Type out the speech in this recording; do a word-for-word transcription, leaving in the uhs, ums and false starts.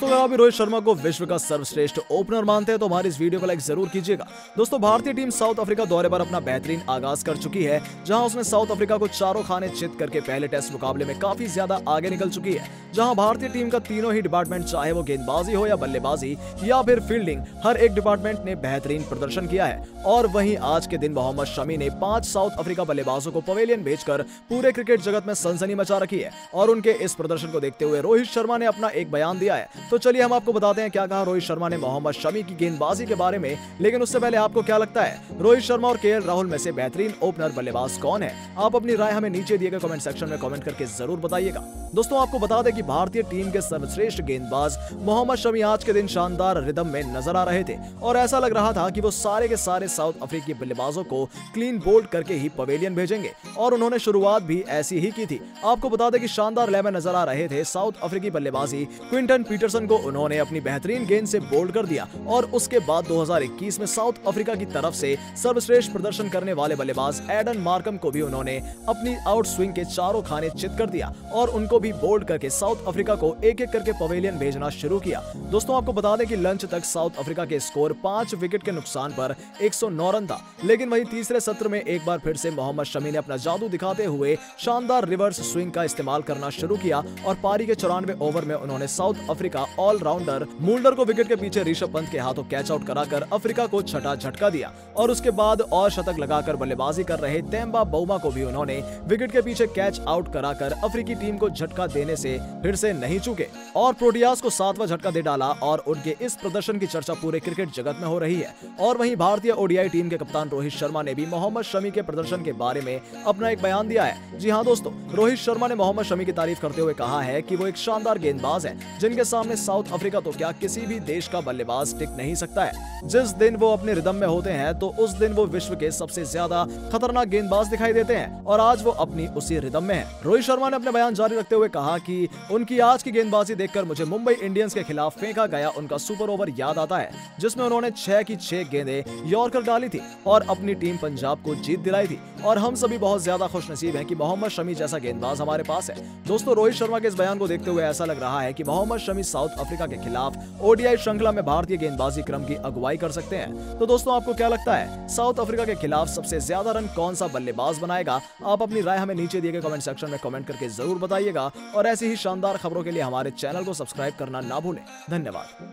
अगर आप भी रोहित शर्मा को विश्व का सर्वश्रेष्ठ ओपनर मानते हैं तो हमारी इस वीडियो को लाइक जरूर कीजिएगा। दोस्तों, भारतीय टीम साउथ अफ्रीका दौरे पर अपना बेहतरीन आगाज कर चुकी है, जहां उसने साउथ अफ्रीका को चारों खाने चित करके पहले टेस्ट मुकाबले में काफी ज्यादा आगे निकल चुकी है। जहां भारतीय टीम का तीनों ही डिपार्टमेंट, चाहे वो गेंदबाजी हो या बल्लेबाजी या फिर फील्डिंग, हर एक डिपार्टमेंट ने बेहतरीन प्रदर्शन किया है। और वहीं आज के दिन मोहम्मद शमी ने पांच साउथ अफ्रीका बल्लेबाजों को पवेलियन भेजकर पूरे क्रिकेट जगत में सनसनी मचा रखी है। और उनके इस प्रदर्शन को देखते हुए रोहित शर्मा ने अपना एक बयान दिया है। तो चलिए हम आपको बताते हैं क्या कहा रोहित शर्मा ने मोहम्मद शमी की गेंदबाजी के बारे में। लेकिन उससे पहले आपको क्या लगता है, रोहित शर्मा और केएल राहुल में से बेहतरीन ओपनर बल्लेबाज कौन है? आप अपनी राय हमें नीचे दिए गए कमेंट सेक्शन में कमेंट करके जरूर बताइएगा। दोस्तों, आपको बता दें कि भारतीय टीम के सर्वश्रेष्ठ गेंदबाज मोहम्मद शमी आज के दिन शानदार रिदम में नजर आ रहे थे और ऐसा लग रहा था कि वो सारे के सारे साउथ अफ्रीकी बल्लेबाजों को क्लीन बोल्ड करके ही पवेलियन भेजेंगे और उन्होंने शुरुआत भी ऐसी ही की थी। आपको बता दें कि शानदार लय में नजर आ रहे थे साउथ अफ्रीकी बल्लेबाजी क्विंटन पीटरसन को उन्होंने अपनी बेहतरीन गेंद से बोल्ड कर दिया और उसके बाद दो हज़ार इक्कीस में साउथ अफ्रीका की तरफ से सर्वश्रेष्ठ प्रदर्शन करने वाले बल्लेबाज एडन मार्कम को भी उन्होंने अपनी आउट स्विंग के चारों खाने चित कर दिया और उनको भी बोल्ड करके साउथ अफ्रीका को एक एक करके पवेलियन भेजना शुरू किया। दोस्तों, आपको बता दें कि लंच तक साउथ अफ्रीका के स्कोर पांच विकेट के नुकसान पर एक सौ नौ रन था, लेकिन वही तीसरे सत्र में एक बार फिर से मोहम्मद शमी ने अपना जादू दिखाते हुए शानदार रिवर्स स्विंग का इस्तेमाल करना शुरू किया और पारी के चौरानवे ओवर में उन्होंने साउथ अफ्रीका ऑलराउंडर मुल्डर को विकेट के पीछे ऋषभ पंत के हाथों कैच आउट कराकर अफ्रीका को छठा झटका दिया और उसके बाद और शतक लगाकर बल्लेबाजी कर रहे तेम्बा बउमा को भी उन्होंने विकेट के पीछे कैच आउट कराकर अफ्रीकी टीम को झटका देने से फिर से नहीं चूके और प्रोटियास को सातवां झटका दे डाला और उनके इस प्रदर्शन की चर्चा पूरे क्रिकेट जगत में हो रही है। और वहीं भारतीय ओडीआई टीम के कप्तान रोहित शर्मा ने भी मोहम्मद शमी के प्रदर्शन के बारे में अपना एक बयान दिया है। जी हाँ दोस्तों, रोहित शर्मा ने मोहम्मद शमी की तारीफ करते हुए कहा है कि वो एक शानदार गेंदबाज है जिनके सामने साउथ अफ्रीका तो क्या किसी भी देश का बल्लेबाज टिक नहीं सकता है। जिस दिन वो अपने रिदम में होते हैं तो उस दिन वो विश्व के सबसे ज्यादा खतरनाक गेंदबाज दिखाई देते हैं और आज वो अपनी उसी रिदम में है। रोहित शर्मा ने अपने बयान जारी रखते हुए कहा कि उनकी आज की गेंदबाजी देखकर मुझे मुंबई इंडियंस के खिलाफ फेंका गया उनका सुपर ओवर याद आता है, जिसमें उन्होंने छह की छह गेंदें यॉर्कर डाली थी और अपनी टीम पंजाब को जीत दिलाई थी और हम सभी बहुत ज्यादा खुशनसीब हैं कि मोहम्मद शमी जैसा गेंदबाज हमारे पास है। दोस्तों, रोहित शर्मा के इस बयान को देखते हुए ऐसा लग रहा है कि मोहम्मद शमी साउथ अफ्रीका के खिलाफ ओडीआई श्रृंखला में भारतीय गेंदबाजी क्रम की अगुवाई कर सकते हैं। तो दोस्तों, आपको क्या लगता है, साउथ अफ्रीका के खिलाफ सबसे ज्यादा रन कौन सा बल्लेबाज बनाएगा? आप अपनी राय हमें नीचे दिए गए कमेंट सेक्शन में कमेंट करके जरूर बताइएगा और ऐसी ही शानदार खबरों के लिए हमारे चैनल को सब्सक्राइब करना ना भूलें। धन्यवाद।